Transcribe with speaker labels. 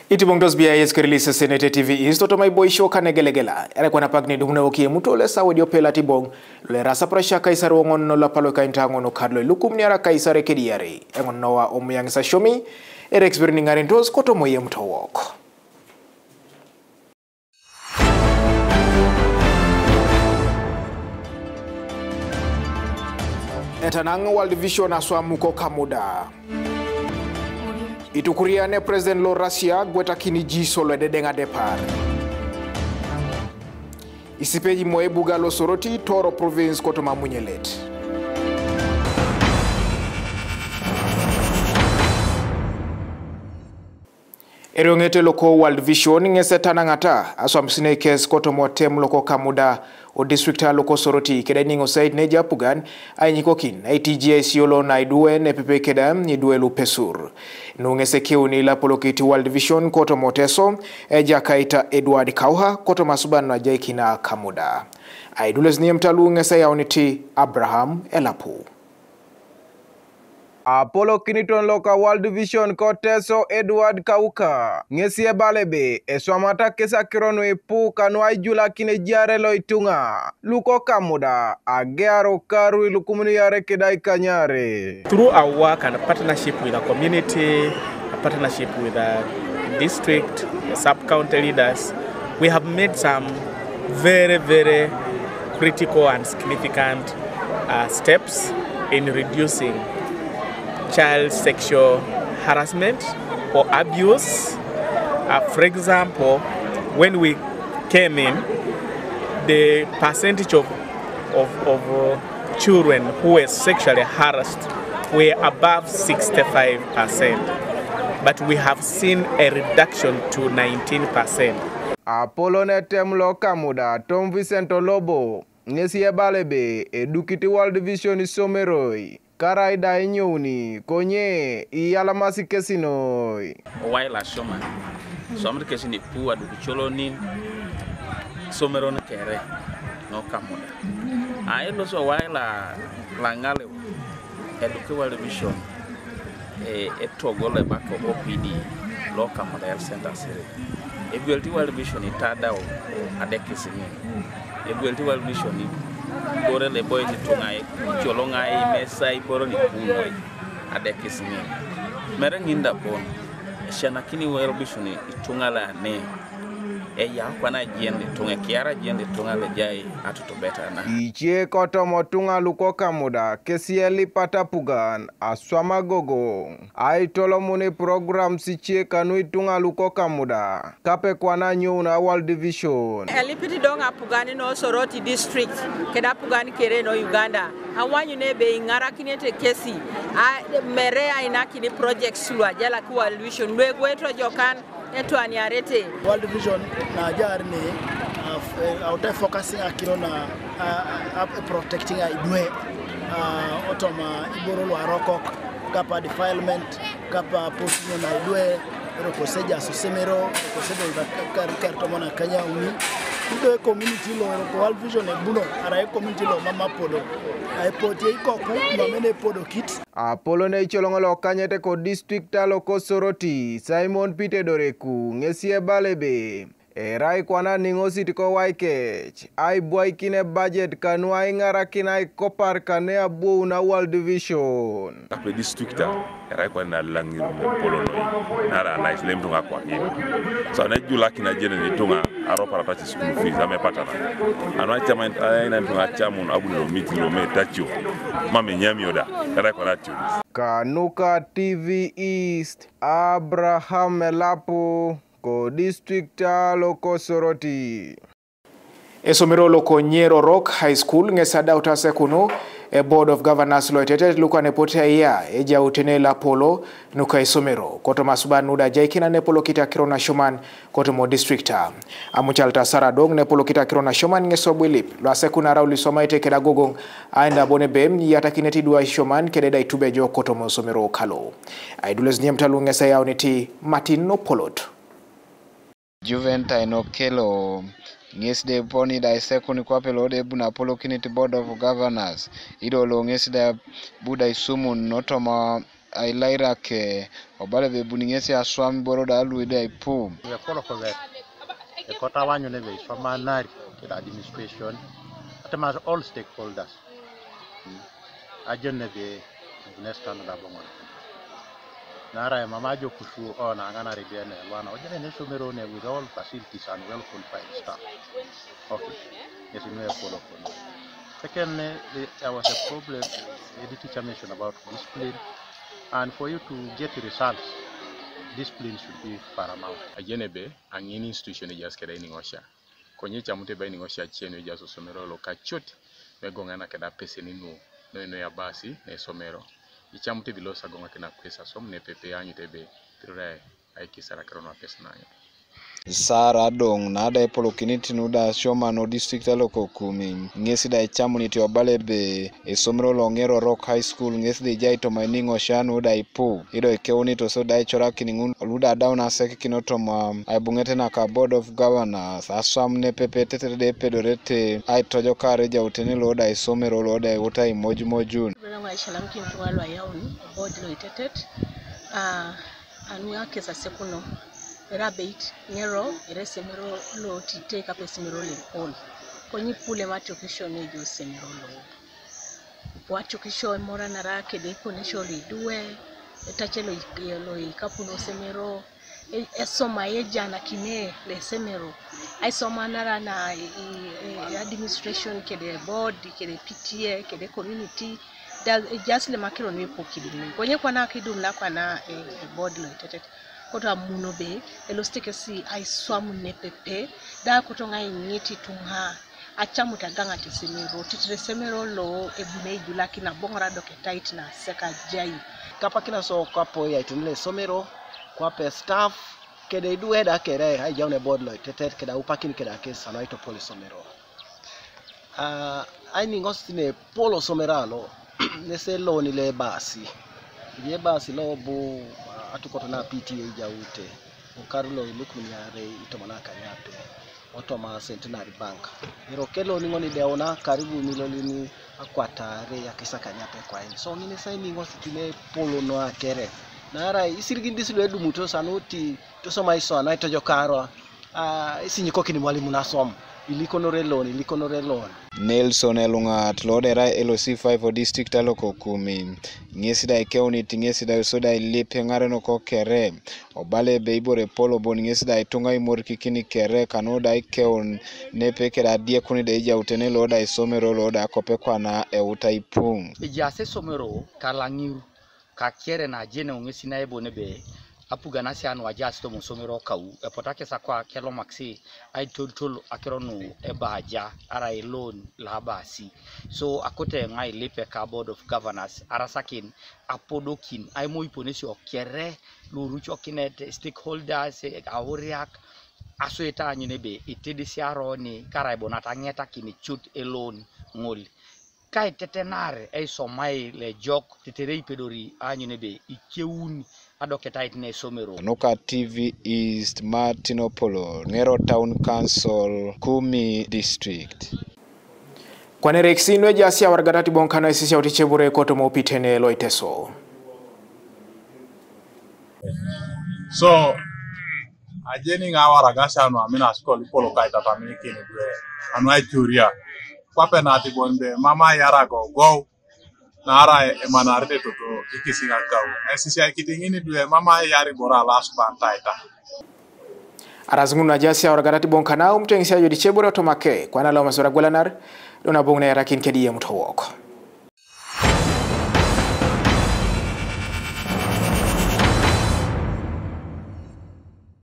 Speaker 1: Itibongdos BIS release Senate TV is toto mai boisho kanegelegela. Ere kwa napagni duhuna woki Iyemuto le sawo dio pela tibong le rasa prasha kaisar wongon no la palo kaintango no kadlo lukum niara kaisar kediare. Engon noa omuyang sa shomi ere experiencing arentos koto mo Iyemuto wok. Etanang World Vision aswa muko kamuda. Itukuriane President lo Russia gweta kini jisolo dedenga depar. Isipeji moebuga lo soroti Toro province koto mamunyelet. Eriongete loko World Vision ngese tanangata aswa msine kes koto motem loko kamuda o districta loko soroti keda ningo site ne japugan ay nyikokin ay TGS yolo na idue ne pepe keda ni duelu pesur nungese kiuni la polokiti World Vision koto moteso jakaita Edward Kauha koto masuban na jaikina kamuda ay dules ni mtalu ngese yauniti Abraham Elapu
Speaker 2: Apollo Kiniton Loka World Vision Koteso Edward Kauka Ngesie Balebe Eswamata Kesa Kirono Epu Kanwai Jula Kine Jarelo Itunga Luko Kamuda Agearo Karu Lukumuni Yare Kedai Kanyare.
Speaker 3: Through our work and a partnership with the community, a partnership with the district, the sub-county leaders, we have made some very critical and significant steps in reducing child sexual harassment or abuse. For example, when we came in, the percentage of children who were sexually harassed were above 65%, but we have seen a reduction to 19%.
Speaker 2: Apollo Netemlo Kamuda, Tom Vicento Lobo, Ngesie Balebe, Edukiti World Vision Someroi. Karaida inyoni konye iyalamasi kesinoi
Speaker 4: waila shoma somri kesini puwa du choloni somero na kere no kamuda aelo so waila langale Eduki World Vision etogole bako OPD loka model center sere Eduki World Vision itada o adekisini Eduki World Vision Bore le boy ni tungai cholongai mesai boro ni punoi adekisini merenginda bon shanakini World Vision itungala ne ya kwana jende tunga kiara jende tungala jai atuto beta na
Speaker 2: ichie koto motunga luko kamuda kesieli patapugan aswama gogo ai tolomune program sichie kanui tunga luko kamuda kape kwana nyuna World Vision
Speaker 5: elipiti donga pugani no soroti district keda pugani kere no Uganda hawanyu nebe ingara kinete kesi merea inakini project sulwa jala ku World Vision lwegwetro jokan eto aniarete
Speaker 6: World Vision na jari ni auta focusing akirona protecting idwe otoma iborolo arokok kapa defilement kapa posino na idwe rokoseja sosemero rokoseja kartomona kanya uni idwe community lo World Vision e buno ara community lo mama podo ai poti ikoku mamene podo kit
Speaker 2: Apollo ne cholongolo kanyete ko district loko soroti Simon Pite Doreku Ngesie Balebe erai kwana ningosi tiko waikech ai boy kine budget kanwa ingara kina kopar kane abu na World Vision
Speaker 7: kape district erai kwana langir polo noi nara na islem tunga kwa hivi so na jula kina jene ni tunga aro paratachi school fees amepatana anwa chama ina tunga chamun abu no miti no me tacho mame nyamioda erai kwana tio
Speaker 2: Kanuka TV East Abraham Elapu ko district loko soroti
Speaker 1: Esomero loko Nyero Rock High School ngesada utase kuno Board of Governors loitete luka nepotea ya eja utene la polo nuka esomero koto masuba nuda jaikina nepolo kita kirona shoman koto mo districta amuchalta sara dong nepolo kita kirona shoman ngesobwilip lo asekuna rauli soma ite keda gogong aenda bone bem yata kineti dua shoman kededa itubejo koto mo somero kalo aidules nyemtalu ngesa yao niti Martin no polot
Speaker 8: Juventine Okelo Ngesde poni da sekuni kwa pelode buna Polokini Board of Governors idolo ngesde buda isumu notoma ai laira ke obale be buningesi aswami boro da luide ipu
Speaker 9: ya kolo ko vet e kota wanyo ne be so manari the administration atama all stakeholders ajenne be nestan da bongo nara mama jo kushu ona ngana rebene wana ojene ne somero ne with all facilities and well qualified staff okay yes we know follow. Secondly, there was a problem the teacher mentioned about discipline, and for you to get results, discipline should be paramount.
Speaker 10: Ajenebe angini institution ejas keda iningosha. Konye chamute ba iningosha chenu ejas osomero lo kachot megongana keda pese ninu no ya basi na somero. Ichamute bilosa gonga kena pesa som ne pepe anyu tebe tirure aikisara krono pesa nayo.
Speaker 8: Sara dong nada epolo kiniti nuda shoma no district aloko kumi ngesi da chamuni ti obale be esomro longero rock high school ngesi de jaito mining oshanu da ipu ido keuni to so da chora kiningun luda down aseke kinoto ma aibungete na ka board of governors asamne pepe tete de pedorete ai tojo kare ja utene lo da esomero lo da uta imoju mojun
Speaker 11: nga ishalam kintu walwa yauni board lo itetet anu yake sa sekuno Rabate nero eresemero lo tite ka pesemero le pol konyi pule matokisho ne jo semero lo watokisho mora na rake de ponisho li duwe etachelo lo ikapuno semero esoma yejana kine le semero ai soma nara na administration kede board kede PTA kede community da just le makiro ne pokidi konye kwa na kidum na kwa na board lo itetet kota muno be elostike si ai swamu nepepe da kotonga inyiti tunga achamu taganga tisemero titire semero lo ebune jula kina bongora doke tight na seka jai
Speaker 6: kapa kina so kapo ya itinile somero kwa pe staff kede duwe da kere hai jaune board lo tetet keda upakini keda kesa no ito pole somero ai ningostine polo somerano nese lo ni le basi ye basi lo bu atukoto na PTA jaute ukarulo ilukuni yare itomana kanyape otoma centenary bank iro kelo ningoni deona karibu milolini akwatare ya kisa kanyape kwa ini so ngine sai ningo sitine polo no akere nara isirigindisi lo edumuto sanuti to soma iso na itojo karo isinyiko kini mwalimu nasoma ilikonorelon
Speaker 8: Nelson elunga tlodera LOC5 for district aloko kumi ngesi da keuni ngesi da soda ilipe ngare no ko kere obale beibore polo bon ngesi da itunga imor kikini kere kanoda ikeon nepeke da die kuni da ija utenelo da isomero lo da kopekwa na euta ipung
Speaker 12: ijase somero kalangiru ka kere na jene ngesi na ebo nebe apuga nasi anu ajas to musomero kau epotake sakwa kelo maxi ai total akronu ebaja ara alone labasi so akote ngai lepe ka board of governors arasakin apodokin ai mo iponesi okere lurucho kinet stakeholders aworiak asoeta nyinebe itedisi aroni karaibonata ngeta kini chut alone ngol kai tetenare ai somai le jok teterei pedori anyinebe ikeuni adoketait ne somero
Speaker 8: Nuka TV East Martinopolo Ngero Town Council Kumi District
Speaker 1: Kwa nereksinwe jasi ya wargadati bonkano isisi ya utichebure koto maupitene loiteso
Speaker 13: so ajeni nga waragasa anu amina skoli polo kaita tamini kini dwe anu ai turia kwa penati bonde mama yara go nara emanarde toto ikisinga kau esisi akitingini dwe mama yari bora last bantaita
Speaker 1: arazunguna jasi ya wargadati bonkano umtengisi ya jodichebure otomake kwa nalo masura gwelanar dona bongne rakin kedi Iyemuto woko